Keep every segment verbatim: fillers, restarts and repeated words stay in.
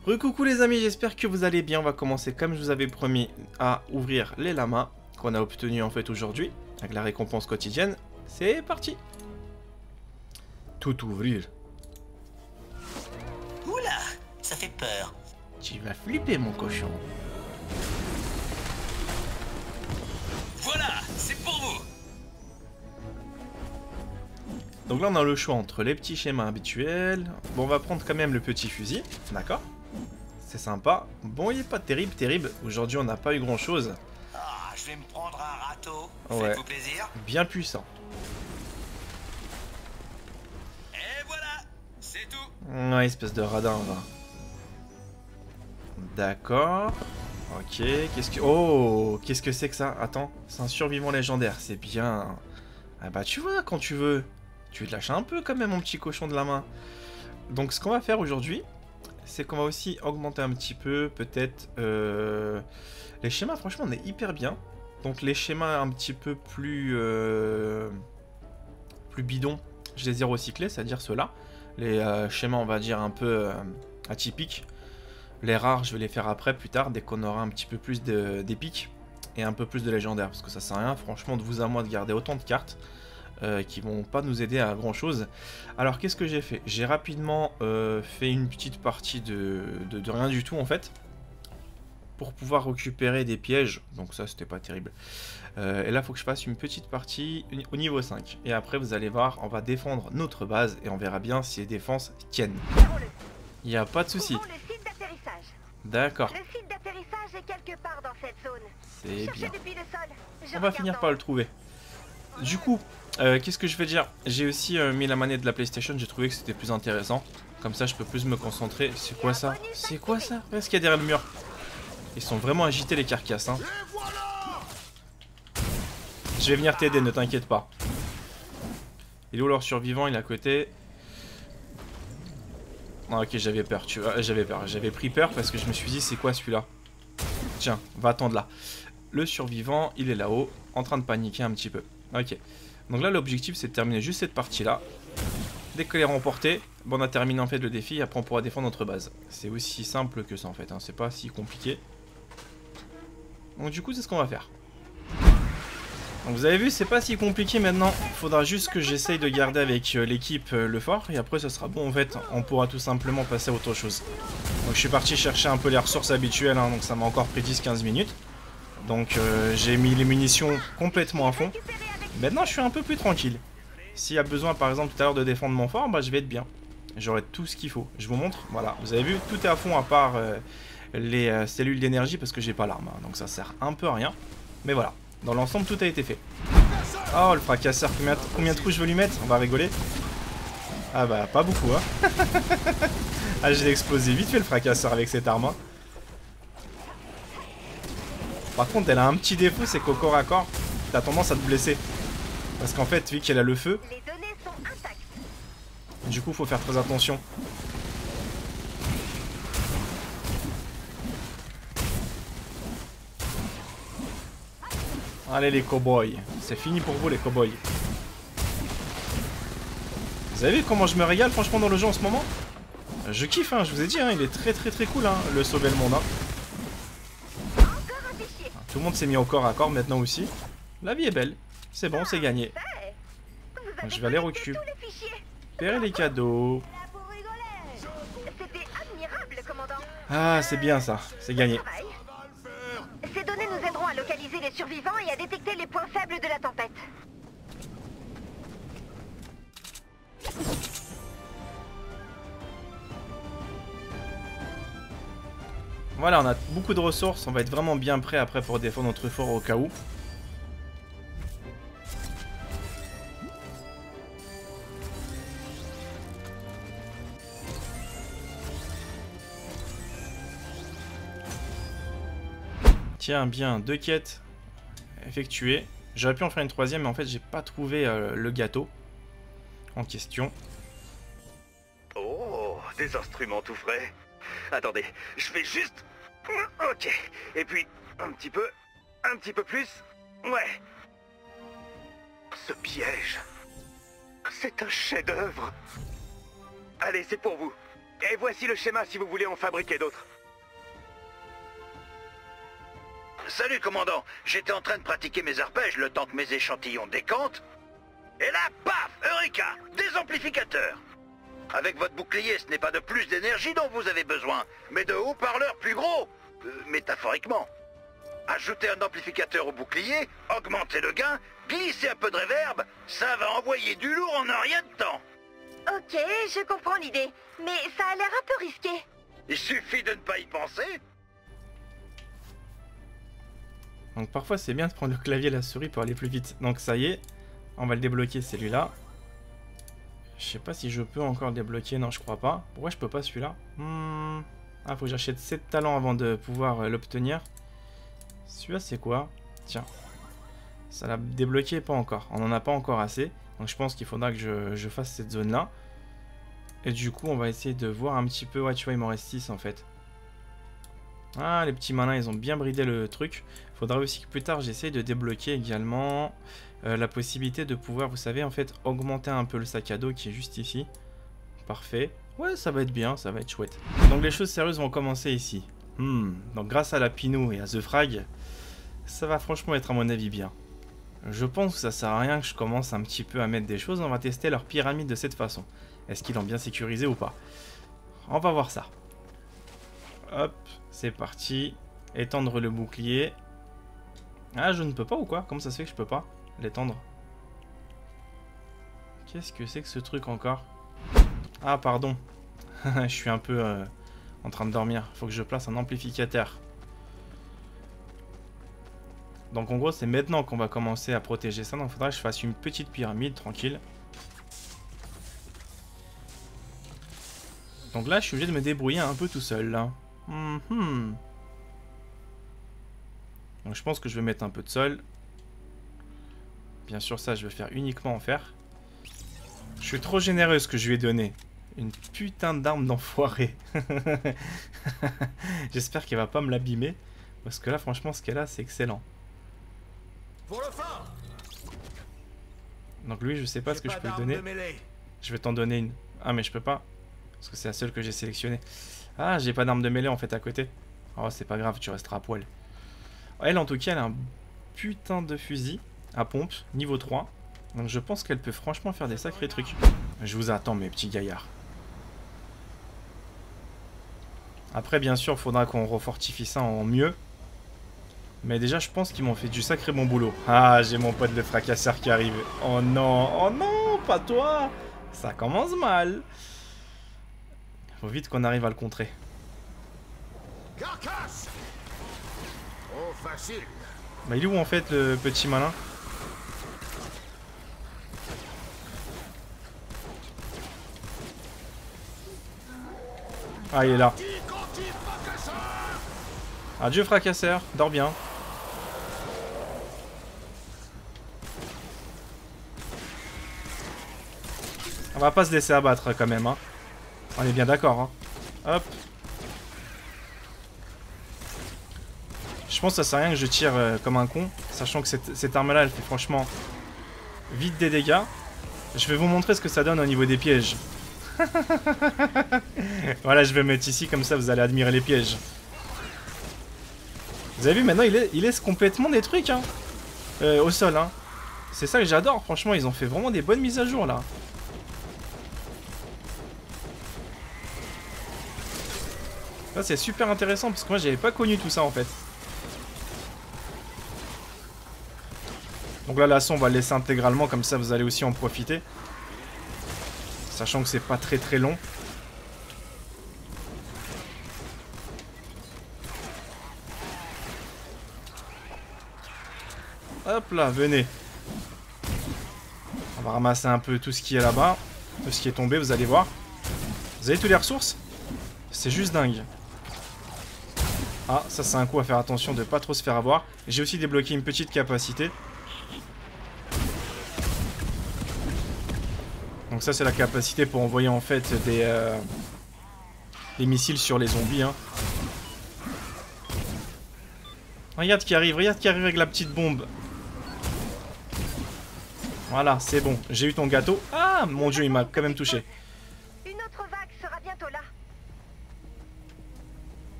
Recoucou les amis, j'espère que vous allez bien. On va commencer comme je vous avais promis à ouvrir les lamas qu'on a obtenus en fait aujourd'hui avec la récompense quotidienne. C'est parti. Tout ouvrir. Oula, ça fait peur. Tu vas flipper mon cochon. Voilà, c'est pour vous. Donc là on a le choix entre les petits schémas habituels. Bon, on va prendre quand même le petit fusil, d'accord. C'est sympa. Bon, il est pas terrible, terrible. Aujourd'hui on n'a pas eu grand chose. Ah, je vais me prendre un râteau. Ouais. Faites-vous plaisir. Bien puissant. Et voilà, c'est tout. Ouais, espèce de radin, va. D'accord. Ok, qu'est-ce que... Oh, qu'est-ce que c'est que ça? Attends, c'est un survivant légendaire, c'est bien. Ah bah tu vois, quand tu veux, tu te lâches un peu quand même, mon petit cochon de la main. Donc ce qu'on va faire aujourd'hui, c'est qu'on va aussi augmenter un petit peu, peut-être, euh... les schémas. Franchement, on est hyper bien. Donc les schémas un petit peu plus... Euh... plus bidons, je les ai recyclés, c'est-à-dire ceux-là. Les euh, schémas, on va dire, un peu euh, atypiques. Les rares, je vais les faire après, plus tard, dès qu'on aura un petit peu plus d'épiques et un peu plus de légendaires. Parce que ça sert à rien, franchement, de vous à moi de garder autant de cartes euh, qui vont pas nous aider à grand chose. Alors, qu'est-ce que j'ai fait? J'ai rapidement euh, fait une petite partie de, de, de rien du tout, en fait, pour pouvoir récupérer des pièges. Donc ça, c'était pas terrible. Euh, et là, il faut que je fasse une petite partie au niveau cinq. Et après, vous allez voir, on va défendre notre base et on verra bien si les défenses tiennent. Il n'y a pas de souci. D'accord. Le site d'atterrissage est quelque part dans cette zone. C'est bien. Depuis le sol. Je On va regarde finir en par haut. le trouver. Du coup, euh, qu'est-ce que je vais dire? J'ai aussi euh, mis la manette de la PlayStation, j'ai trouvé que c'était plus intéressant. Comme ça, je peux plus me concentrer. C'est quoi ça? C'est quoi ça? Qu'est-ce qu'il y a derrière le mur? Ils sont vraiment agités les carcasses, hein. Je vais venir t'aider, ne t'inquiète pas. Il est où leur survivant? Il est à côté. Ah, ok, j'avais peur, tu vois, j'avais peur. J'avais pris peur parce que je me suis dit, c'est quoi celui-là? Tiens, va attendre là. Le survivant, il est là-haut, en train de paniquer un petit peu. Ok. Donc là, l'objectif, c'est de terminer juste cette partie-là. Dès qu'elle est remportée, bon, on a terminé en fait le défi, et après on pourra défendre notre base. C'est aussi simple que ça en fait, hein. C'est pas si compliqué. Donc du coup, c'est ce qu'on va faire. Donc vous avez vu, c'est pas si compliqué maintenant. Il faudra juste que j'essaye de garder avec euh, l'équipe euh, le fort. Et après, ça sera bon en fait. On pourra tout simplement passer à autre chose. Donc je suis parti chercher un peu les ressources habituelles. Hein, donc ça m'a encore pris dix quinze minutes. Donc euh, j'ai mis les munitions complètement à fond. Maintenant, je suis un peu plus tranquille. S'il y a besoin, par exemple, tout à l'heure de défendre mon fort, bah je vais être bien. J'aurai tout ce qu'il faut. Je vous montre. Voilà, vous avez vu, tout est à fond à part euh, les euh, cellules d'énergie parce que j'ai pas l'arme. Hein, donc ça sert un peu à rien. Mais voilà. Dans l'ensemble, tout a été fait. Oh, le fracasseur, combien, combien de coups je veux lui mettre? On va rigoler. Ah bah, pas beaucoup, hein. Ah, j'ai explosé vite fait le fracasseur avec cette arme. Hein. Par contre, elle a un petit défaut, c'est qu'au corps à corps, t'as tendance à te blesser. Parce qu'en fait, vu qu'elle a le feu, Les données sont intactes. du coup, faut faire très attention. Allez les cow-boys, c'est fini pour vous les cow-boys. Vous avez vu comment je me régale franchement dans le jeu en ce moment? Je kiffe, hein, je vous ai dit, hein, il est très très très cool, hein, le sauver le monde. Hein. Encore un fichier. Tout le monde s'est mis au corps à corps maintenant aussi. La vie est belle, c'est bon, c'est gagné. Hey, vous avez Je vais aller connecté récupérer tous les fichiers. les cadeaux. Là pour rigoler. C'était admirable, commandant. Ah, c'est bien ça, c'est gagné. Travail. Ces données nous aideront à localiser les survivants et à détecter les points faibles de la tempête. Voilà, on a beaucoup de ressources, on va être vraiment bien prêt après pour défendre notre fort au cas où. Tiens, bien, deux quêtes effectuées. J'aurais pu en faire une troisième, mais en fait, j'ai pas trouvé euh, le gâteau en question. Oh, des instruments tout frais. Attendez, je vais juste... Ok, et puis un petit peu, un petit peu plus. Ouais. Ce piège, c'est un chef-d'œuvre. Allez, c'est pour vous. Et voici le schéma si vous voulez en fabriquer d'autres. Salut, commandant. J'étais en train de pratiquer mes arpèges le temps que mes échantillons décantent. Et là, paf, Eureka, des amplificateurs. Avec votre bouclier, ce n'est pas de plus d'énergie dont vous avez besoin, mais de haut-parleurs plus gros, euh, métaphoriquement. Ajoutez un amplificateur au bouclier, augmentez le gain, glissez un peu de réverb, ça va envoyer du lourd en un rien de temps. Ok, je comprends l'idée, mais ça a l'air un peu risqué. Il suffit de ne pas y penser. Donc parfois c'est bien de prendre le clavier et la souris pour aller plus vite. Donc ça y est, on va le débloquer celui-là. Je sais pas si je peux encore le débloquer, non je crois pas. Pourquoi je peux pas celui-là? hmm... Ah, faut que j'achète sept talents avant de pouvoir euh, l'obtenir. Celui-là c'est quoi? Tiens. Ça l'a débloqué, pas encore. On en a pas encore assez. Donc je pense qu'il faudra que je, je fasse cette zone-là. Et du coup on va essayer de voir un petit peu... Ouais tu vois il m'en reste six en fait. Ah, les petits malins, ils ont bien bridé le truc. Faudra aussi que plus tard, j'essaye de débloquer également euh, la possibilité de pouvoir, vous savez, en fait, augmenter un peu le sac à dos qui est juste ici. Parfait. Ouais, ça va être bien, ça va être chouette. Donc les choses sérieuses vont commencer ici. Hmm. Donc grâce à la Pinou et à The Frag, ça va franchement être à mon avis bien. Je pense que ça sert à rien que je commence un petit peu à mettre des choses. On va tester leur pyramide de cette façon. Est-ce qu'ils l'ont bien sécurisé ou pas? On va voir ça. Hop, c'est parti. Étendre le bouclier. Ah, je ne peux pas ou quoi? Comment ça se fait que je peux pas l'étendre? Qu'est-ce que c'est que ce truc encore? Ah, pardon. Je suis un peu euh, en train de dormir. Faut que je place un amplificateur. Donc en gros, c'est maintenant qu'on va commencer à protéger ça. Donc il faudra que je fasse une petite pyramide, tranquille. Donc là, je suis obligé de me débrouiller un peu tout seul, là. Mm-hmm. Donc je pense que je vais mettre un peu de sol. Bien sûr, ça, je vais faire uniquement en fer. Je suis trop généreux ce que je lui ai donné. Une putain d'arme d'enfoiré. J'espère qu'elle va pas me l'abîmer. Parce que là, franchement, ce qu'elle a, c'est excellent. Donc lui, je sais pas ce que je peux lui donner. Je vais t'en donner une. Ah, mais je peux pas. Parce que c'est la seule que j'ai sélectionnée. Ah, j'ai pas d'arme de mêlée en fait à côté. Oh, c'est pas grave, tu resteras à poil. Elle, en tout cas, elle a un putain de fusil à pompe, niveau trois. Donc je pense qu'elle peut franchement faire des sacrés trucs. Je vous attends, mes petits gaillards. Après, bien sûr, il faudra qu'on refortifie ça en mieux. Mais déjà, je pense qu'ils m'ont fait du sacré bon boulot. Ah, j'ai mon pote le fracasseur qui arrive. Oh non, oh non, pas toi. Ça commence mal. Faut vite qu'on arrive à le contrer. Carcasse. Oh, facile. Bah, il est où en fait le petit malin? Ah, il est là. Adieu fracasseur, dors bien. On va pas se laisser abattre quand même, hein. On est bien d'accord, hein. Hop. Je pense que ça sert à rien que je tire euh, comme un con, sachant que cette, cette arme-là, elle fait franchement vite des dégâts. Je vais vous montrer ce que ça donne au niveau des pièges. Voilà, je vais mettre ici, comme ça vous allez admirer les pièges. Vous avez vu, maintenant il, est, il laisse complètement des trucs hein, euh, au sol. Hein. C'est ça que j'adore, franchement, ils ont fait vraiment des bonnes mises à jour là. Ça c'est super intéressant parce que moi j'avais pas connu tout ça en fait. Donc là l'assaut on va le laisser intégralement, comme ça vous allez aussi en profiter. Sachant que c'est pas très très long. Hop là, venez. On va ramasser un peu tout ce qui est là-bas. Tout ce qui est tombé, vous allez voir. Vous avez toutes les ressources? C'est juste dingue. Ah, ça c'est un coup à faire attention de pas trop se faire avoir. J'ai aussi débloqué une petite capacité. Donc ça c'est la capacité pour envoyer en fait des, euh, des missiles sur les zombies. Hein. Regarde qui arrive, regarde qui arrive avec la petite bombe. Voilà, c'est bon. J'ai eu ton gâteau. Ah, mon dieu, il m'a quand même touché. Une autre vague sera bientôt là.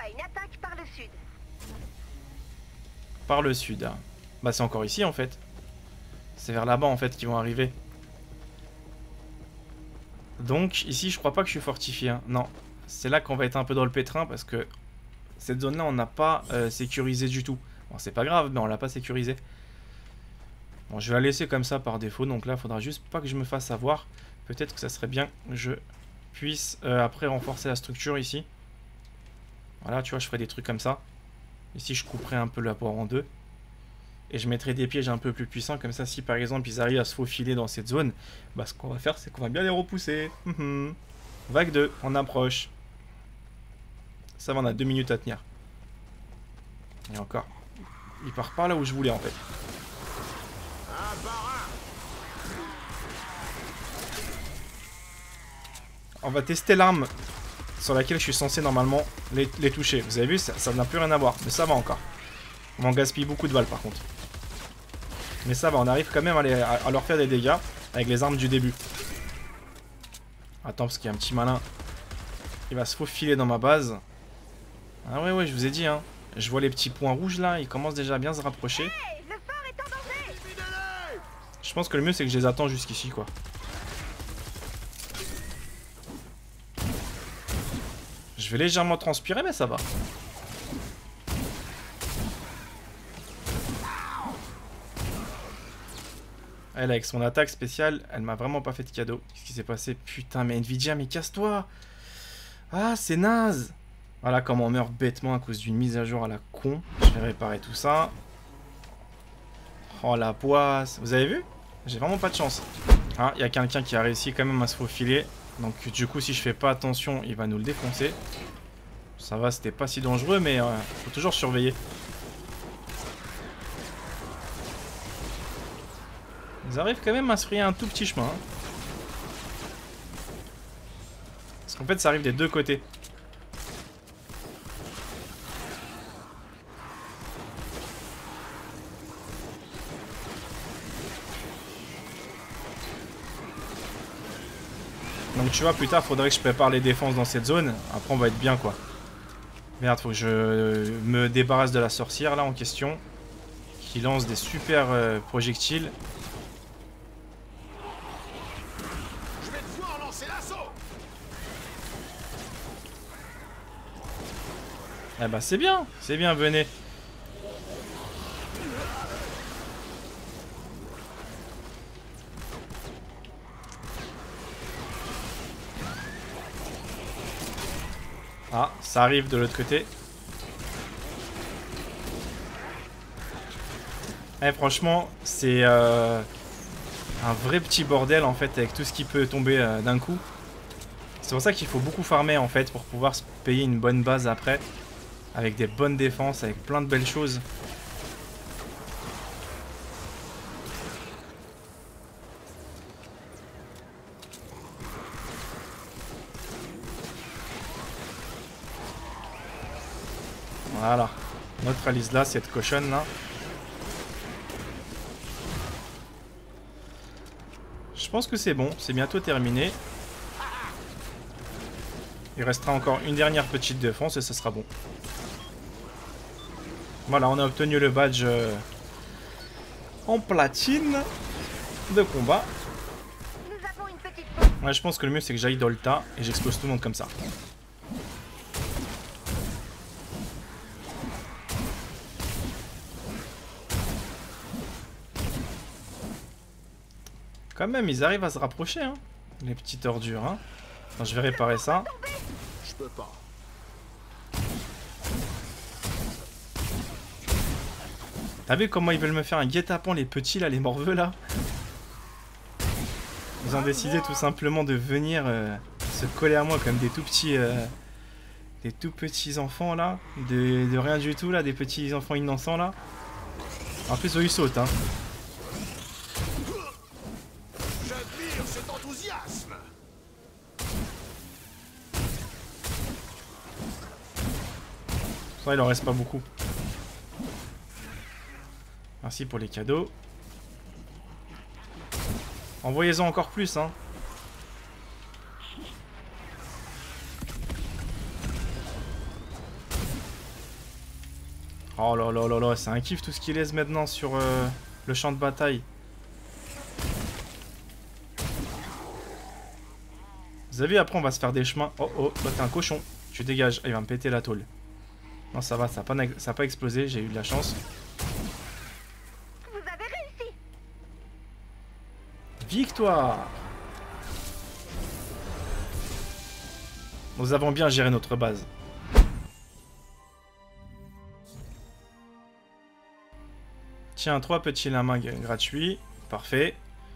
à une attaque par le sud. Par le sud. Bah c'est encore ici en fait. C'est vers là-bas en fait qu'ils vont arriver. Donc ici je crois pas que je suis fortifié. Hein. Non. C'est là qu'on va être un peu dans le pétrin parce que cette zone là on n'a pas euh, sécurisé du tout. Bon c'est pas grave mais on l'a pas sécurisé. Bon je vais la laisser comme ça par défaut. Donc là il faudra juste pas que je me fasse avoir. Peut-être que ça serait bien que je puisse euh, après renforcer la structure ici. Voilà tu vois je ferai des trucs comme ça. Ici je couperai un peu la poire en deux. Et je mettrai des pièges un peu plus puissants. Comme ça si par exemple ils arrivent à se faufiler dans cette zone. Bah ce qu'on va faire c'est qu'on va bien les repousser. Mmh. Vague deux, on approche. Ça va on a deux minutes à tenir. Et encore. Il part par là où je voulais en fait. On va tester l'arme sur laquelle je suis censé normalement les, les toucher. Vous avez vu, ça n'a plus rien à voir. Mais ça va encore. On en gaspille beaucoup de balles par contre. Mais ça va, on arrive quand même à, les, à, à leur faire des dégâts avec les armes du début. Attends, parce qu'il y a un petit malin. Il va se faufiler dans ma base. Ah ouais, ouais, je vous ai dit, hein. Je vois les petits points rouges là, ils commencent déjà à bien se rapprocher. Hey, le fort est en danger. Je pense que le mieux c'est que je les attends jusqu'ici quoi. Je vais légèrement transpirer mais ça va. Elle avec son attaque spéciale, elle m'a vraiment pas fait de cadeau. Qu'est-ce qui s'est passé? Putain mais Nvidia mais casse-toi. Ah c'est naze. Voilà comment on meurt bêtement à cause d'une mise à jour à la con. Je vais réparer tout ça. Oh la poisse. Vous avez vu? J'ai vraiment pas de chance. Ah, il y a quelqu'un qui a réussi quand même à se faufiler. Donc du coup si je fais pas attention, il va nous le défoncer. Ça va, c'était pas si dangereux mais euh, faut toujours surveiller. Ils arrivent quand même à se frayer un tout petit chemin. Hein. Parce qu'en fait ça arrive des deux côtés. Donc tu vois, plus tard, faudrait que je prépare les défenses dans cette zone. Après, on va être bien, quoi. Merde, faut que je me débarrasse de la sorcière, là, en question. Qui lance des super euh, projectiles. Je vais devoir lancer l'assaut. Eh bah, c'est bien. C'est bien, venez. Ah, ça arrive de l'autre côté. Eh, franchement, c'est euh, un vrai petit bordel en fait avec tout ce qui peut tomber euh, d'un coup. C'est pour ça qu'il faut beaucoup farmer en fait pour pouvoir se payer une bonne base après. Avec des bonnes défenses, avec plein de belles choses. Voilà, neutralise là cette cochonne là. Je pense que c'est bon, c'est bientôt terminé. Il restera encore une dernière petite défense et ça sera bon. Voilà, on a obtenu le badge euh, en platine de combat. Nous avons une petite pause. Ouais, je pense que le mieux c'est que j'aille dans le tas et j'explose tout le monde comme ça. Quand même, ils arrivent à se rapprocher, hein, les petites ordures. Hein. Attends, je vais réparer ça. Je peux pas. T'as vu comment ils veulent me faire un guet-apens, les petits, là, les morveux, là? Ils ont décidé tout simplement de venir euh, se coller à moi comme des tout petits... Euh, des tout petits enfants, là. De, de rien du tout, là, des petits enfants innocents, là. En plus, eux, ils sautent, hein. J'admire cet enthousiasme. Ça, il en reste pas beaucoup. Merci pour les cadeaux. Envoyez-en encore plus, hein. Oh là là là là, c'est un kiff tout ce qu'il laisse maintenant sur euh, le champ de bataille. Vous avez vu, après on va se faire des chemins. Oh oh, toi t'es un cochon. Tu dégages. Ah, il va me péter la tôle. Non, ça va, ça n'a pas, ça a pas explosé, j'ai eu de la chance. Vous avez réussi. Victoire! Nous avons bien géré notre base. Tiens, trois petits lamas gratuits. Parfait.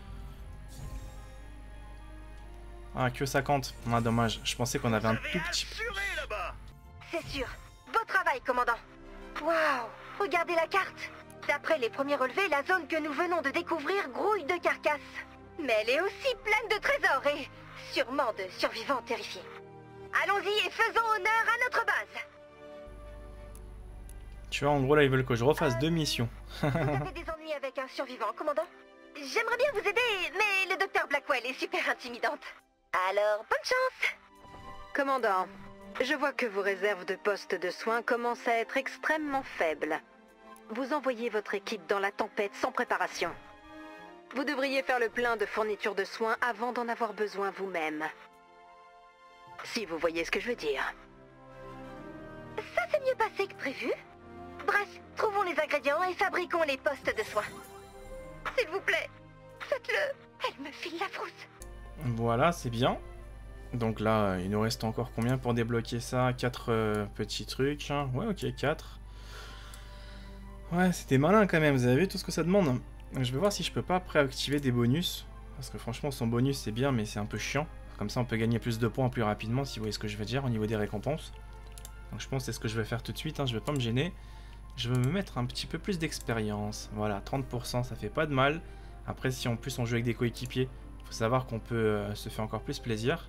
Ah, que cinquante. Ah, dommage. Je pensais qu'on avait un tout petit... C'est sûr. Beau travail, commandant. Waouh! Regardez la carte. D'après les premiers relevés, la zone que nous venons de découvrir grouille de carcasses. Mais elle est aussi pleine de trésors et sûrement de survivants terrifiés. Allons-y et faisons honneur à notre base. Tu vois, en gros, là, ils veulent que je refasse deux missions. Vous avez des ennuis avec un survivant, commandant? J'aimerais bien vous aider, mais le docteur Blackwell est super intimidante. Alors, bonne chance. Commandant, je vois que vos réserves de postes de soins commencent à être extrêmement faibles. Vous envoyez votre équipe dans la tempête sans préparation. Vous devriez faire le plein de fournitures de soins avant d'en avoir besoin vous-même. Si vous voyez ce que je veux dire. Ça s'est mieux passé que prévu. Bref, trouvons les ingrédients et fabriquons les postes de soins. S'il vous plaît, faites-le. Elle me file la frousse. Voilà, c'est bien. Donc là, il nous reste encore combien pour débloquer ça? quatre euh, petits trucs. Hein. Ouais, ok, quatre. Ouais, c'était malin quand même. Vous avez vu tout ce que ça demande? Je vais voir si je peux pas préactiver des bonus. Parce que franchement, son bonus, c'est bien, mais c'est un peu chiant. Comme ça, on peut gagner plus de points plus rapidement, si vous voyez ce que je veux dire, au niveau des récompenses. Donc je pense que c'est ce que je vais faire tout de suite. Hein. Je vais pas me gêner. Je vais me mettre un petit peu plus d'expérience. Voilà, trente pour cent, ça fait pas de mal. Après, si en plus on joue avec des coéquipiers, faut savoir qu'on peut euh, se faire encore plus plaisir.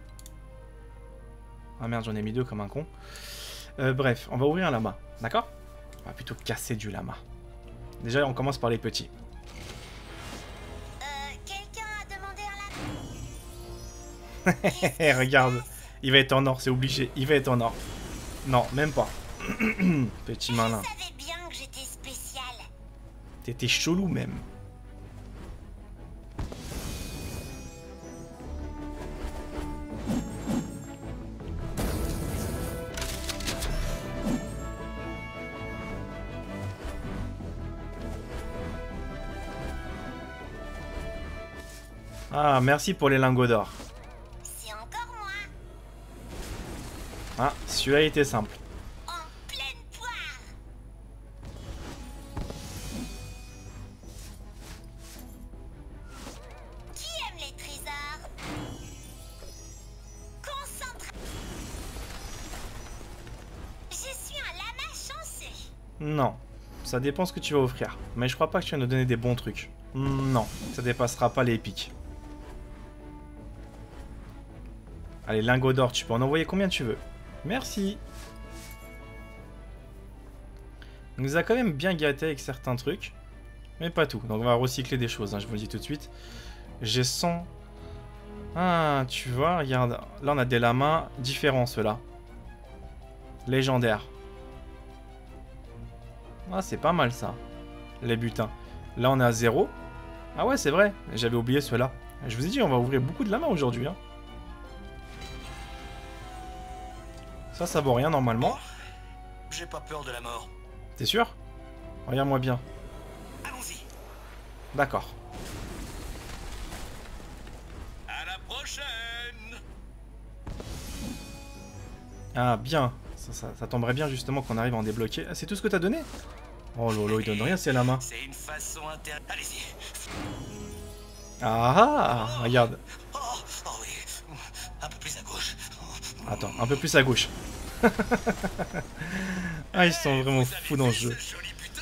Ah merde, j'en ai mis deux comme un con. Euh, bref, on va ouvrir un lama, d'accord? On va plutôt casser du lama. Déjà, on commence par les petits. Euh, quelqu'un a demandé un lama. Regarde, il va être en or, c'est obligé. Il va être en or. Non, même pas. Petit malin. Je savais bien que j'étais spécial. T'étais chelou même. Ah, merci pour les lingots d'or. C'est encore moi. Ah, celui-là était simple. En pleine poire. Qui aime les trésors? Concentre. Je suis un lama chanceux. Non, ça dépend ce que tu vas offrir. Mais je crois pas que tu vas nous donner des bons trucs. Non, ça dépassera pas les épiques. Allez, lingots d'or, tu peux en envoyer combien tu veux. Merci. On nous a quand même bien gâté avec certains trucs. Mais pas tout. Donc on va recycler des choses, hein, je vous le dis tout de suite. J'ai cent... Ah, tu vois, regarde. Là, on a des lamas différents, ceux-là. Légendaires. Ah, c'est pas mal, ça. Les butins. Là, on est à zéro. Ah ouais, c'est vrai. J'avais oublié ceux-là. Je vous ai dit, on va ouvrir beaucoup de lamas aujourd'hui, hein. Ça, ça vaut rien normalement. J'ai pas peur de la mort. T'es sûr? Regarde-moi bien. Allons-y. D'accord. À la prochaine. Ah, bien. Ça, ça, ça tomberait bien justement qu'on arrive à en débloquer. Ah, c'est tout ce que t'as donné? Oh lolo, il donne rien, c'est la main. C'est une façon intéressante. Allez-y. Ah, ah, regarde. Oh, oh oui. Un peu plus à gauche. Attends, un peu plus à gauche. Ah, ils sont vraiment fous dans ce jeu. Joli butin.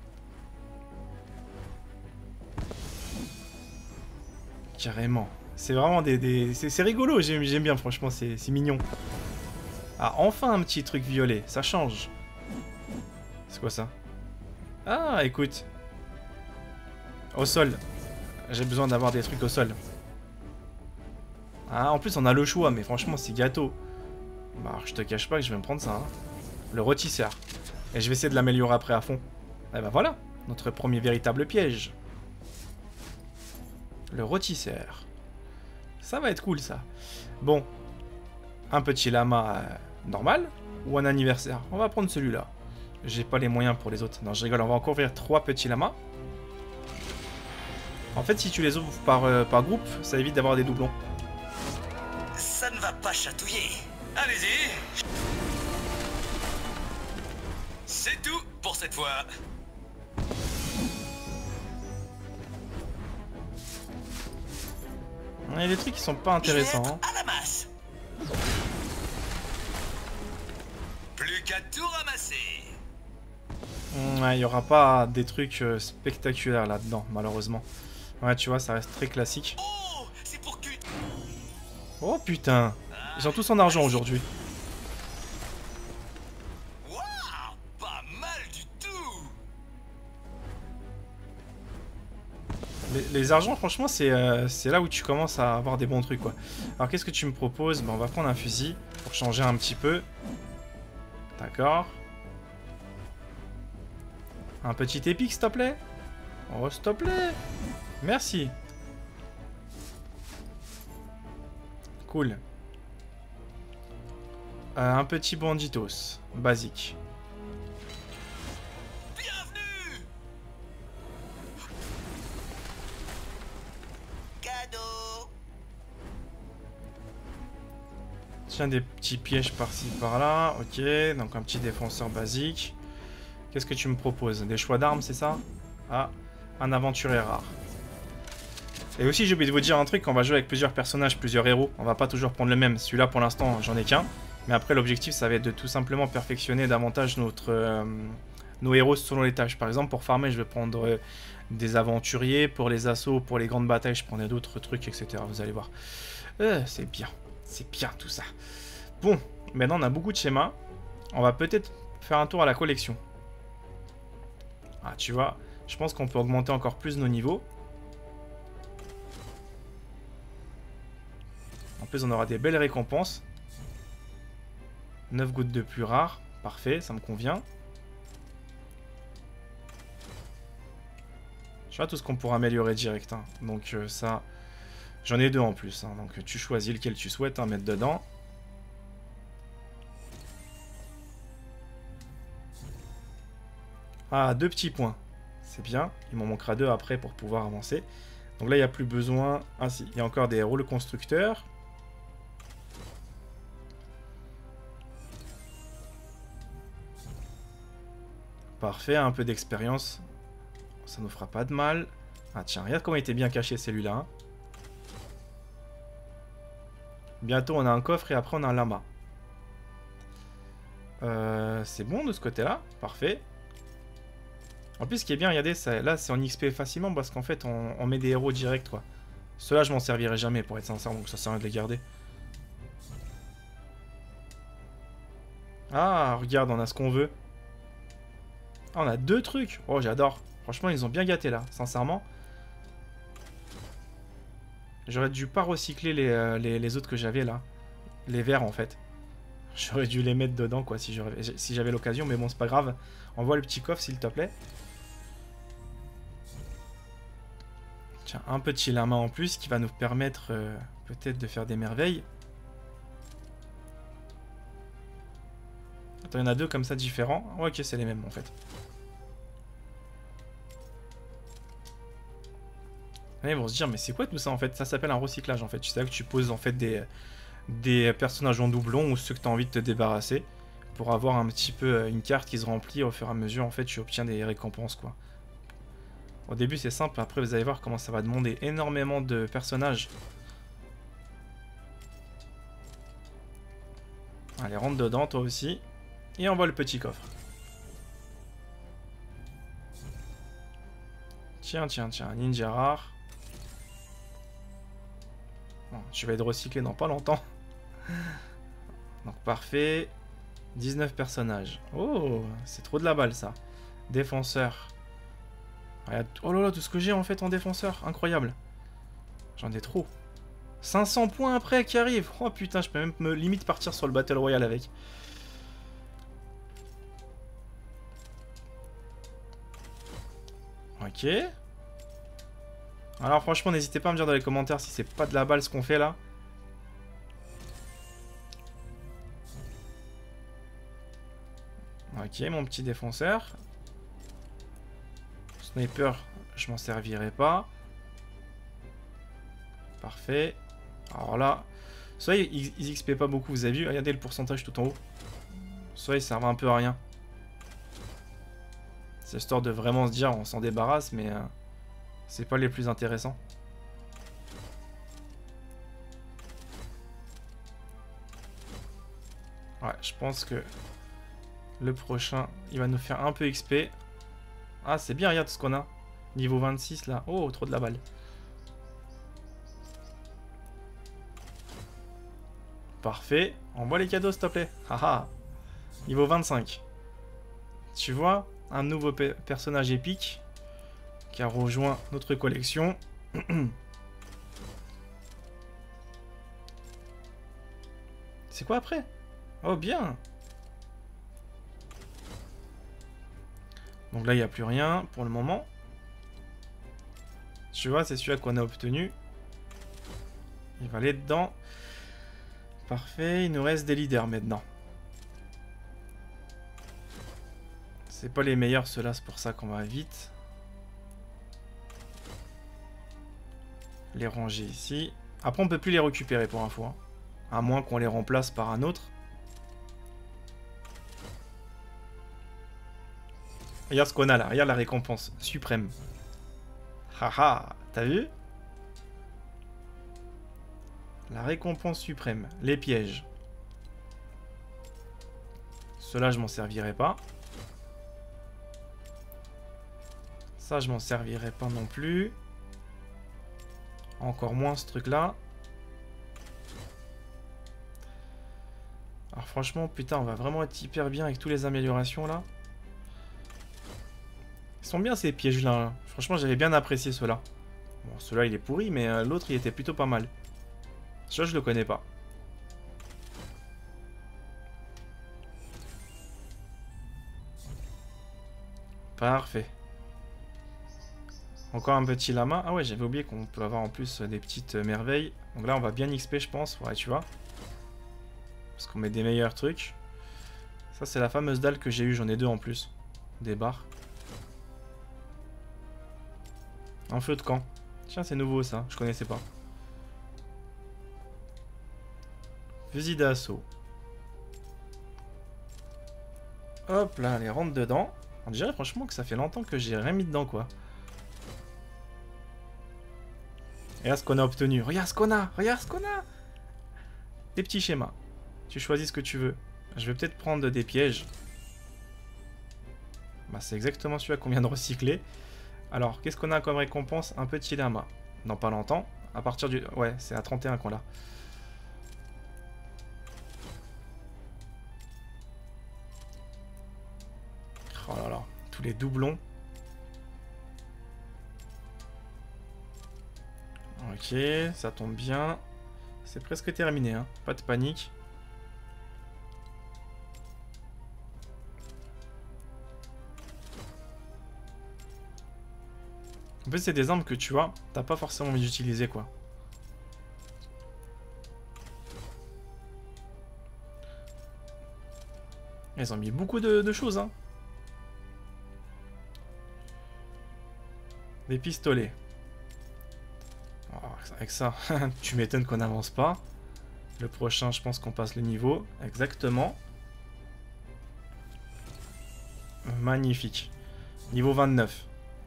Carrément. C'est vraiment des... des... C'est rigolo, j'aime bien, franchement, c'est mignon. Ah, enfin un petit truc violet, ça change. C'est quoi ça? Ah, écoute. Au sol. J'ai besoin d'avoir des trucs au sol. Ah, en plus, on a le choix, mais franchement, c'est gâteau. Bah, je te cache pas que je vais me prendre ça. Hein. Le rôtisseur. Et je vais essayer de l'améliorer après à fond. Et ben voilà, notre premier véritable piège. Le rôtisseur. Ça va être cool ça. Bon, un petit lama euh, normal ou un anniversaire? On va prendre celui-là. J'ai pas les moyens pour les autres. Non, je rigole, on va encore ouvrir trois petits lamas. En fait, si tu les ouvres par, euh, par groupe, ça évite d'avoir des doublons. Ça ne va pas chatouiller. Allez-y. C'est tout pour cette fois. Il y a des trucs qui sont pas intéressants. Hein. À la masse. Plus qu'à tout ramasser. Ouais, il n'y aura pas des trucs euh, spectaculaires là-dedans, malheureusement. Ouais, tu vois, ça reste très classique. Oh, c'est pour que... Oh putain, ils ont tous en argent aujourd'hui. Waouh, pas mal du tout. Les, les argents, franchement, c'est euh, c'est là où tu commences à avoir des bons trucs, quoi. Alors, qu'est-ce que tu me proposes? Bon, on va prendre un fusil pour changer un petit peu. D'accord. Un petit épique, s'il te plaît. Oh, s'il te plaît. Merci. Cool. Euh, un petit banditos. Basique. Bienvenue. Cadeau. Tiens, des petits pièges par-ci, par-là. Ok, donc un petit défenseur basique. Qu'est-ce que tu me proposes? Des choix d'armes, c'est ça? Ah, un aventurier rare. Et aussi, j'ai oublié de vous dire un truc, on va jouer avec plusieurs personnages, plusieurs héros. On va pas toujours prendre le même. Celui-là, pour l'instant, j'en ai qu'un. Mais après, l'objectif, ça va être de tout simplement perfectionner davantage notre, euh, nos héros selon les tâches. Par exemple, pour farmer, je vais prendre euh, des aventuriers. Pour les assauts, pour les grandes batailles, je prendrai d'autres trucs, et cetera. Vous allez voir. Euh, c'est bien. C'est bien tout ça. Bon, maintenant, on a beaucoup de schémas. On va peut-être faire un tour à la collection. Ah, tu vois, je pense qu'on peut augmenter encore plus nos niveaux. En plus, on aura des belles récompenses. neuf gouttes de plus rares. Parfait, ça me convient. Tu vois tout ce qu'on pourra améliorer direct. Hein. Donc euh, ça, j'en ai deux en plus. Hein. Donc tu choisis lequel tu souhaites hein, mettre dedans. Ah, deux petits points. C'est bien. Il m'en manquera deux après pour pouvoir avancer. Donc là, il n'y a plus besoin... Ah si, il y a encore des rôles constructeurs. Parfait, un peu d'expérience. Ça nous fera pas de mal. Ah tiens, regarde comment il était bien caché celui-là. Hein. Bientôt, on a un coffre et après, on a un lama. Euh, c'est bon de ce côté-là. Parfait. En plus, ce qui est bien, regardez, ça, là, c'est en X P facilement parce qu'en fait, on, on met des héros directs, quoi. Ceux-là, je m'en servirai jamais, pour être sincère, donc ça sert à rien de les garder. Ah, regarde, on a ce qu'on veut. Ah, on a deux trucs. Oh, j'adore. Franchement, ils ont bien gâté, là, sincèrement. J'aurais dû pas recycler les, euh, les, les autres que j'avais, là. Les verts, en fait. J'aurais dû les mettre dedans, quoi, si j'avais si j'avais l'occasion, mais bon, c'est pas grave. Envoie le petit coffre, s'il te plaît. Tiens, un petit lama en plus qui va nous permettre euh, peut-être de faire des merveilles. Attends, il y en a deux comme ça différents. Oh, ok, c'est les mêmes en fait. Ils vont se dire, mais c'est quoi tout ça en fait? Ça s'appelle un recyclage en fait. Tu sais que tu poses en fait des, des personnages en doublon ou ceux que tu as envie de te débarrasser pour avoir un petit peu une carte qui se remplit au fur et à mesure. En fait, tu obtiens des récompenses quoi. Au début c'est simple, après vous allez voir comment ça va demander énormément de personnages. Allez, rentre dedans toi aussi. Et envoie le petit coffre. Tiens, tiens, tiens, ninja rare. Bon, je vais être recyclé dans pas longtemps. Donc parfait. dix-neuf personnages. Oh, c'est trop de la balle ça. Défenseur. Regarde. Oh là là, tout ce que j'ai en fait en défenseur. Incroyable. J'en ai trop. cinq cents points après qui arrivent. Oh putain, je peux même me limite partir sur le Battle Royale avec. Ok. Alors franchement, n'hésitez pas à me dire dans les commentaires si c'est pas de la balle ce qu'on fait là. Ok, mon petit défenseur. Sniper, je m'en servirai pas. Parfait. Alors là, soit ils, ils X P pas beaucoup, vous avez vu, regardez le pourcentage tout en haut. Soit ils servent un peu à rien. C'est histoire de vraiment se dire on s'en débarrasse, mais euh, c'est pas les plus intéressants. Ouais, je pense que le prochain, il va nous faire un peu X P. Ah, c'est bien, regarde ce qu'on a. Niveau vingt-six là. Oh, trop de la balle. Parfait. Envoie les cadeaux, s'il te plaît. Haha. Niveau vingt-cinq. Tu vois, un nouveau pe personnage épique qui a rejoint notre collection. C'est quoi après? Oh, bien. Donc là, il n'y a plus rien pour le moment. Tu vois, c'est celui-là qu'on a obtenu. Il va aller dedans. Parfait, il nous reste des leaders maintenant. C'est pas les meilleurs ceux-là, c'est pour ça qu'on va vite les ranger ici. Après, on peut plus les récupérer pour info, hein. À moins qu'on les remplace par un autre. Regarde ce qu'on a là, regarde la récompense suprême. Haha, t'as vu? La récompense suprême, les pièges. Cela, je m'en servirai pas. Ça, je m'en servirai pas non plus. Encore moins ce truc-là. Alors franchement, putain, on va vraiment être hyper bien avec toutes les améliorations là. Ils sont bien ces pièges-là. Hein. Franchement, j'avais bien apprécié ceux-là. Bon, celui-là, il est pourri, mais euh, l'autre, il était plutôt pas mal. Celui-là, je le connais pas. Parfait. Encore un petit lama. Ah ouais, j'avais oublié qu'on peut avoir en plus des petites merveilles. Donc là, on va bien X P, je pense. Ouais, tu vois. Parce qu'on met des meilleurs trucs. Ça, c'est la fameuse dalle que j'ai eue. J'en ai deux en plus. Des barres. Un feu de camp. Tiens, c'est nouveau ça. Je connaissais pas. Fusil d'assaut. Hop là, les rentre dedans. On dirait franchement que ça fait longtemps que j'ai rien mis dedans, quoi. Regarde ce qu'on a obtenu. Regarde ce qu'on a. Regarde ce qu'on a. Des petits schémas. Tu choisis ce que tu veux. Je vais peut-être prendre des pièges. Bah, c'est exactement celui-là qu'on vient de recycler. Alors, qu'est-ce qu'on a comme récompense? Un petit lama. Dans pas longtemps. À partir du... Ouais, c'est à trente et un qu'on l'a. Oh là là. Tous les doublons. Ok, ça tombe bien. C'est presque terminé, hein. Pas de panique. En fait, c'est des armes que tu vois, t'as pas forcément envie d'utiliser, quoi. Ils ont mis beaucoup de, de choses, hein. Des pistolets. Oh, avec ça, tu m'étonnes qu'on n'avance pas. Le prochain, je pense qu'on passe le niveau. Exactement. Magnifique. Niveau vingt-neuf.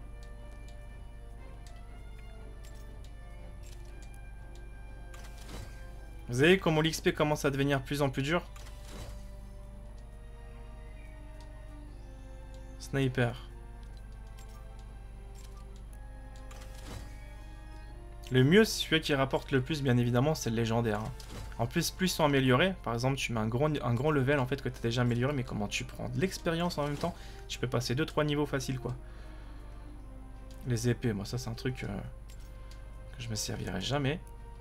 Vous voyez comment l'X P commence à devenir de plus en plus dur? Sniper. Le mieux, c'est celui qui rapporte le plus, bien évidemment, c'est le légendaire. Hein. En plus, plus ils sont améliorés. Par exemple, tu mets un grand, un grand level en fait que tu as déjà amélioré, mais comment tu prends de l'expérience en même temps, tu peux passer deux trois niveaux faciles, quoi. Les épées, moi ça c'est un truc euh, que je me servirai jamais.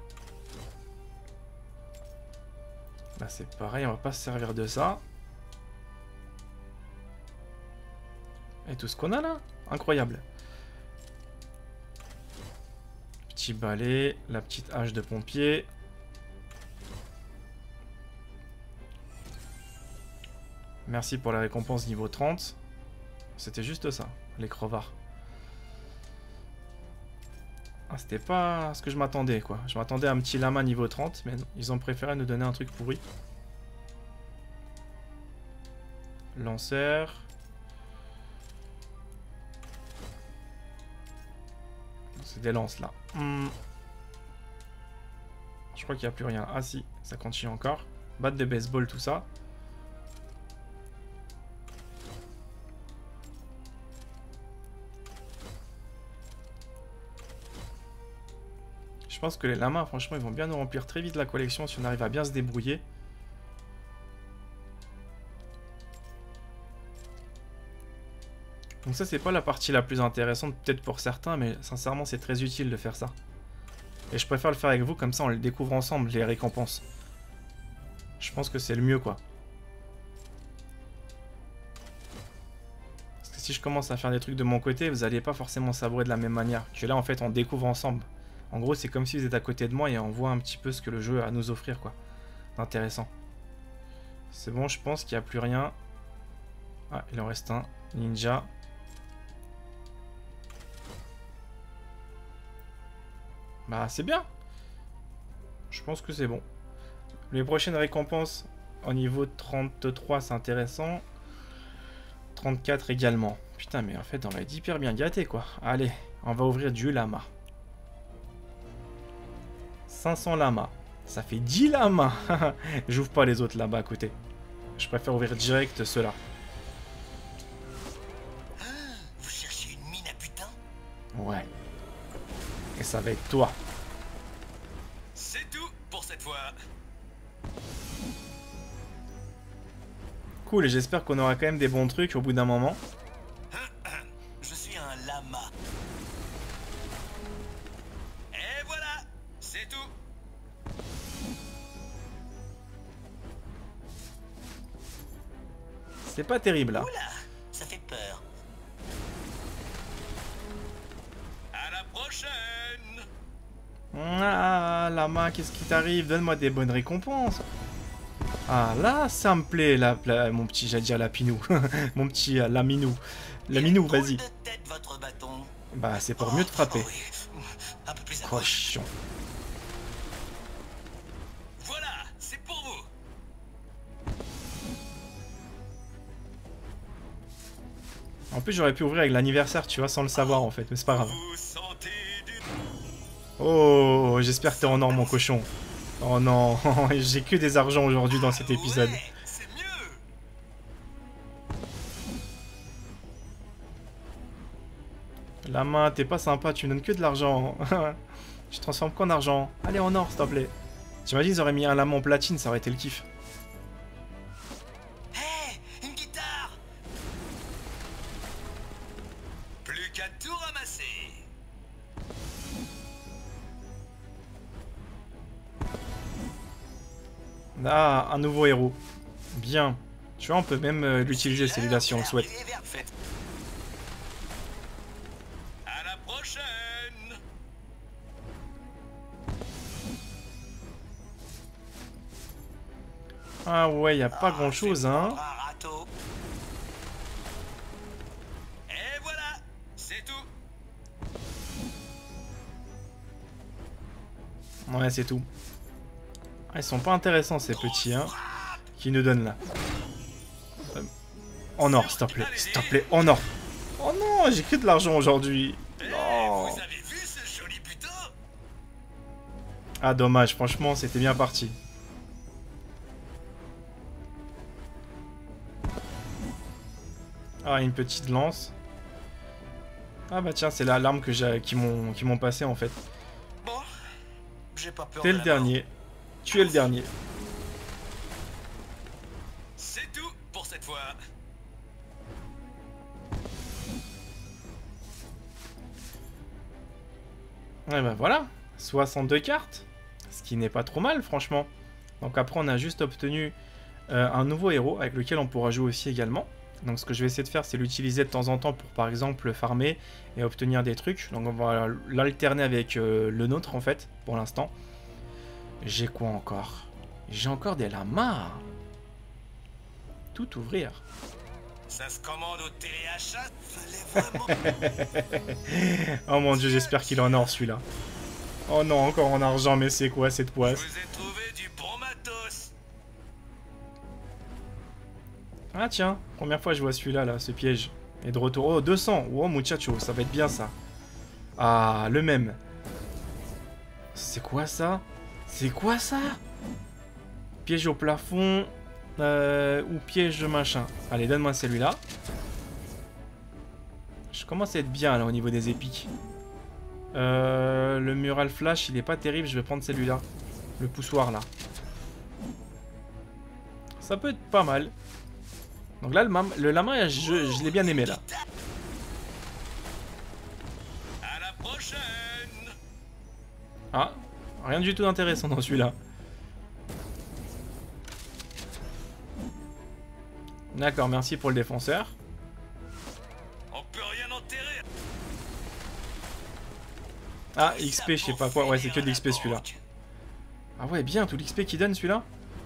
Là c'est pareil, on va pas se servir de ça. Et tout ce qu'on a là, incroyable. petit balai, la petite hache de pompier. Merci pour la récompense niveau trente. C'était juste ça, les crevards. Ah, c'était pas ce que je m'attendais, quoi. Je m'attendais à un petit lama niveau trente, mais non, ils ont préféré nous donner un truc pourri. Lanceur. C'est des lances, là. Hmm. Je crois qu'il n'y a plus rien. Ah si, ça continue encore. Batte de baseball, tout ça. Je pense que les lamas, franchement, ils vont bien nous remplir très vite la collection si on arrive à bien se débrouiller. Donc ça, c'est pas la partie la plus intéressante, peut-être pour certains, mais sincèrement, c'est très utile de faire ça. Et je préfère le faire avec vous, comme ça, on les découvre ensemble, les récompenses. Je pense que c'est le mieux, quoi. Parce que si je commence à faire des trucs de mon côté, vous n'allez pas forcément savourer de la même manière. Que là, en fait, on découvre ensemble. En gros, c'est comme si vous êtes à côté de moi et on voit un petit peu ce que le jeu a à nous offrir, quoi. Intéressant. C'est bon, je pense qu'il n'y a plus rien. Ah, il en reste un. Ninja. Bah, c'est bien. Je pense que c'est bon. Les prochaines récompenses au niveau trente-trois, c'est intéressant. trente-quatre également. Putain, mais en fait, on va être hyper bien gâté, quoi. Allez, on va ouvrir du lama. cinq cents lamas. Ça fait dix lamas. J'ouvre pas les autres là-bas à côté. Je préfère ouvrir direct ceux-là. Ah, vous cherchez une mine à putain? Ouais. Et ça va être toi. C'est tout pour cette fois. Cool, et j'espère qu'on aura quand même des bons trucs au bout d'un moment. Je suis un lama. Et voilà, c'est tout. C'est pas terrible là. Oula, ça fait peur. À la prochaine. Ah, lama, qu'est-ce qui t'arrive? Donne-moi des bonnes récompenses. Ah, là, ça me plaît, la, la, mon petit, j'allais dire lapinou. Mon petit euh, laminou. Laminou, vas-y. Bah, c'est pour mieux te frapper. Oh, oui. Un peu plus à Cochon. Voilà, c'est pour vous. En plus, j'aurais pu ouvrir avec l'anniversaire, tu vois, sans le savoir en fait, mais c'est pas grave. Vous sentez du... Oh, j'espère que t'es en or, mon cochon. Oh non, j'ai que des argents aujourd'hui dans cet épisode. Ouais, c'est mieux. La main, t'es pas sympa, tu me donnes que de l'argent. Je transforme qu'en argent. Allez, en or, s'il te plaît. T'imagines, ils auraient mis un lama en platine, ça aurait été le kiff. Hé, une guitare. Plus qu'à tout ramasser. Ah, un nouveau héros. Bien. Tu vois, on peut même euh, l'utiliser celui-là si on le souhaite. À la prochaine. Ah ouais, y a pas grand chose, hein. Et voilà, c'est tout. Ouais, c'est tout. Ah, ils sont pas intéressants ces petits, hein. Qui nous donnent là. Euh, en or, s'il te plaît. S'il te plaît, en or. Oh non, j'ai que de l'argent aujourd'hui. Non. Vous avez vu ce joli butin? Ah, dommage, franchement, c'était bien parti. Ah, une petite lance. Ah bah tiens, c'est l'alarme que j'ai qui m'ont qui m'ont passé en fait. Bon, j'ai pas peur. T'es le dernier. Tu es le dernier. C'est tout pour cette fois. Ouais bah voilà, soixante-deux cartes, ce qui n'est pas trop mal franchement. Donc après on a juste obtenu euh, un nouveau héros avec lequel on pourra jouer aussi également. Donc ce que je vais essayer de faire, c'est l'utiliser de temps en temps pour par exemple farmer et obtenir des trucs. Donc on va l'alterner avec euh, le nôtre en fait, pour l'instant. J'ai quoi encore? J'ai encore des lamas. Tout ouvrir. Ça se commande au téléachat. Fallait vraiment. Oh mon dieu, j'espère qu'il est en or celui-là. Oh non, encore en argent, mais c'est quoi cette Je poisse? vous ai trouvé du bon matos. Ah tiens, première fois je vois celui-là, là, ce piège. Et de retour, oh deux cents, oh muchacho, ça va être bien ça. Ah, le même. C'est quoi ça? C'est quoi ça? Piège au plafond, euh, ou piège machin. Allez, donne-moi celui-là. Je commence à être bien là au niveau des épiques. Euh, le mural flash, il est pas terrible, je vais prendre celui-là. Le poussoir là. Ça peut être pas mal. Donc là, le, le lama, je, je l'ai bien aimé là. À la prochaine. Ah, rien du tout d'intéressant dans celui-là. D'accord, merci pour le défenseur. On peut rien enterrer. Ah, X P, je sais pas quoi. Ouais, c'est que de l'X P celui-là. Ah ouais, bien, tout l'X P qu'il donne celui-là.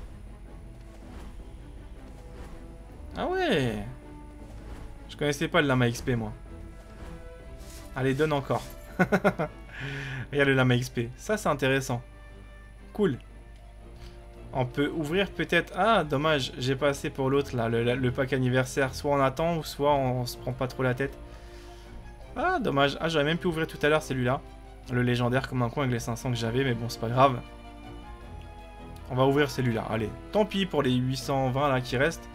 Ah ouais. Je connaissais pas le lama X P, moi. Allez, donne encore. Regarde le lama X P. Ça, c'est intéressant. Cool. On peut ouvrir peut-être... Ah, dommage, j'ai pas assez pour l'autre, là, le, le pack anniversaire. Soit on attend, ou soit on, on se prend pas trop la tête. Ah, dommage. Ah, j'aurais même pu ouvrir tout à l'heure celui-là. Le légendaire comme un coin avec les cinq cents que j'avais, mais bon, c'est pas grave. On va ouvrir celui-là. Allez, tant pis pour les huit cent vingt là qui restent.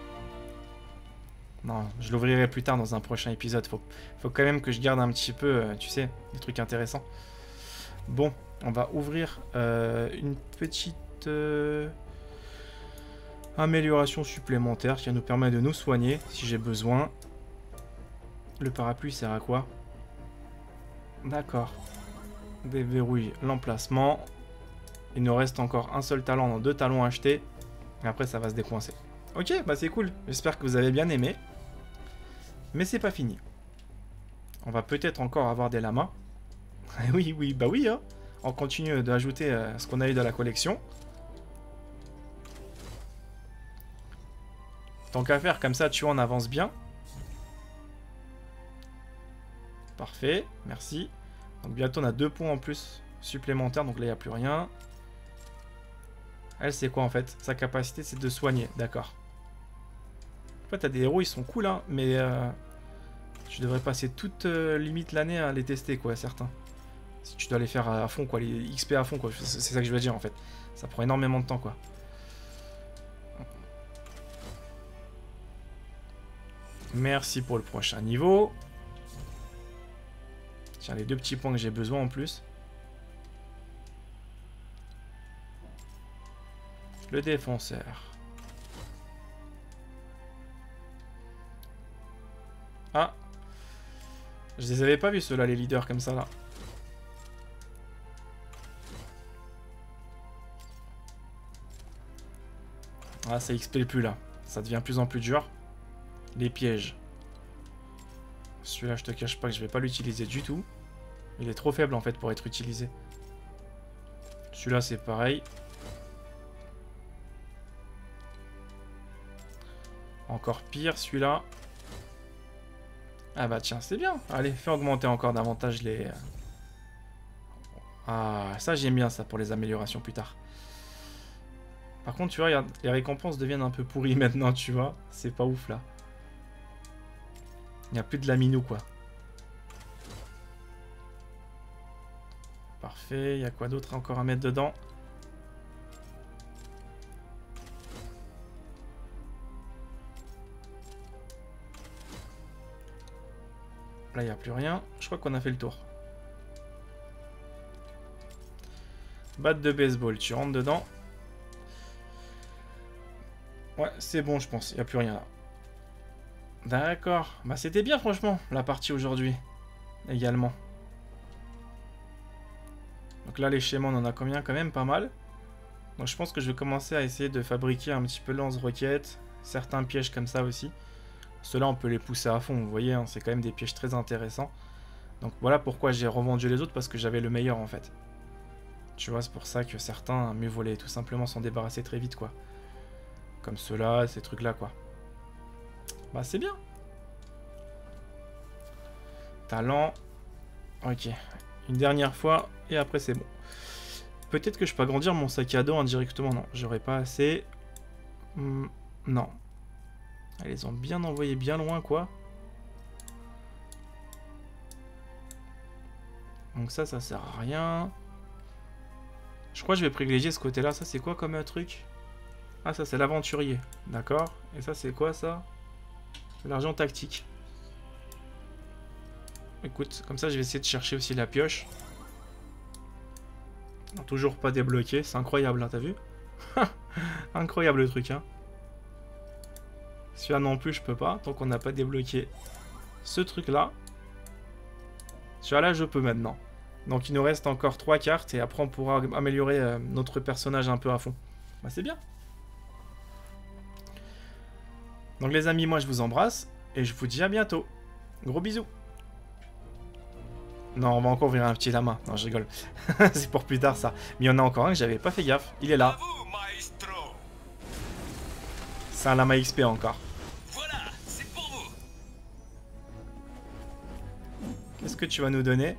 Non, je l'ouvrirai plus tard dans un prochain épisode. Faut, faut quand même que je garde un petit peu, euh, tu sais, des trucs intéressants. Bon, on va ouvrir euh, une petite euh, amélioration supplémentaire qui va nous permettre de nous soigner si j'ai besoin. Le parapluie sert à quoi? D'accord. Déverrouille l'emplacement. Il nous reste encore un seul talent dans deux talons achetés. Et après, ça va se décoincer. Ok, bah c'est cool. J'espère que vous avez bien aimé. Mais c'est pas fini. On va peut-être encore avoir des lamas. oui, oui, bah oui, hein. On continue d'ajouter euh, ce qu'on a eu dans la collection. Tant qu'à faire, comme ça, tu vois, on avance bien. Parfait, merci. Donc bientôt, on a deux points en plus supplémentaires. Donc là, il n'y a plus rien. Elle, c'est quoi en fait? Sa capacité, c'est de soigner. D'accord. En fait, t'as des héros, ils sont cool, hein. Mais euh, tu devrais passer toute euh, limite l'année à les tester, quoi, certains. Si tu dois les faire à fond, quoi. Les X P à fond, quoi. C'est ça que je veux dire, en fait. Ça prend énormément de temps, quoi. Merci pour le prochain niveau. Tiens, les deux petits points que j'ai besoin en plus. Le défenseur. Ah. Je les avais pas vus ceux-là, les leaders comme ça, là. Ah, ça X P plus, là. Ça devient de plus en plus dur. Les pièges. Celui-là, je te cache pas que je vais pas l'utiliser du tout. Il est trop faible, en fait, pour être utilisé. Celui-là, c'est pareil. Encore pire, celui-là. Ah bah tiens, c'est bien. Allez, fais augmenter encore davantage les... Ah, ça j'aime bien ça pour les améliorations plus tard. Par contre, tu vois, regarde, les récompenses deviennent un peu pourries maintenant, tu vois. C'est pas ouf, là. Il n'y a plus de laminou, quoi. Parfait, il y a quoi d'autre encore à mettre dedans? Là, il n'y a plus rien. Je crois qu'on a fait le tour. Batte de baseball, tu rentres dedans. Ouais, c'est bon, je pense. Il n'y a plus rien là. D'accord. Bah, c'était bien, franchement, la partie aujourd'hui. Également. Donc là, les schémas, on en a combien? Quand même pas mal. Donc je pense que je vais commencer à essayer de fabriquer un petit peu lance-roquettes. Certains pièges comme ça aussi. Ceux-là, on peut les pousser à fond, vous voyez, hein, c'est quand même des pièges très intéressants. Donc voilà pourquoi j'ai revendu les autres, parce que j'avais le meilleur en fait. Tu vois, c'est pour ça que certains, mieux voulaient tout simplement s'en débarrasser très vite, quoi. Comme ceux-là, ces trucs-là, quoi. Bah, c'est bien. Talent. Ok. Une dernière fois, et après c'est bon. Peut-être que je peux agrandir mon sac à dos indirectement, non. J'aurais pas assez. Hmm, non. Elles les ont bien envoyés bien loin, quoi. Donc ça, ça sert à rien. Je crois que je vais privilégier ce côté-là. Ça, c'est quoi comme un truc? Ah, ça, c'est l'aventurier. D'accord. Et ça, c'est quoi, ça? L'argent tactique. Écoute, comme ça, je vais essayer de chercher aussi la pioche. Non, toujours pas débloqué. C'est incroyable, hein, t'as vu? Incroyable le truc, hein. Celui-là non plus, je peux pas. Tant qu'on n'a pas débloqué ce truc-là. Celui-là, je peux maintenant. Donc il nous reste encore trois cartes et après on pourra améliorer euh, notre personnage un peu à fond. Bah c'est bien. Donc les amis, moi je vous embrasse et je vous dis à bientôt. Gros bisous. Non, on va encore ouvrir un petit lama. Non, je rigole. C'est pour plus tard ça. Mais il y en a encore un que j'avais pas fait gaffe. Il est là. C'est un lama X P encore. Voilà, c'est pour vous. Qu'est-ce que tu vas nous donner?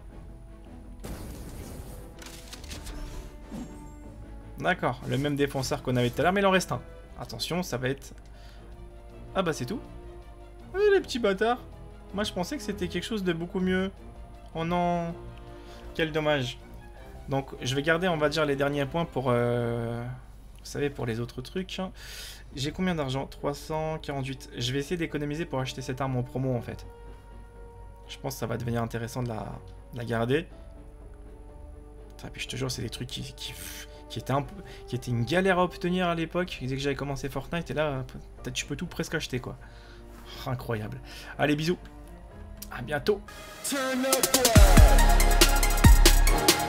D'accord, le même défonceur qu'on avait tout à l'heure, mais il en reste un. Attention, ça va être... Ah bah c'est tout. Oui, les petits bâtards. Moi je pensais que c'était quelque chose de beaucoup mieux. Oh non. Quel dommage. Donc je vais garder, on va dire, les derniers points pour... Euh... Vous savez, pour les autres trucs. J'ai combien d'argent? Trois cent quarante-huit. Je vais essayer d'économiser pour acheter cette arme en promo en fait. Je pense que ça va devenir intéressant de la, de la garder. Et puis je te jure, c'est des trucs qui... qui... Qui était, un peu, qui était une galère à obtenir à l'époque, dès que j'avais commencé Fortnite, et là, tu peux tout presque acheter, quoi. Oh, incroyable. Allez, bisous. À bientôt. Turn up.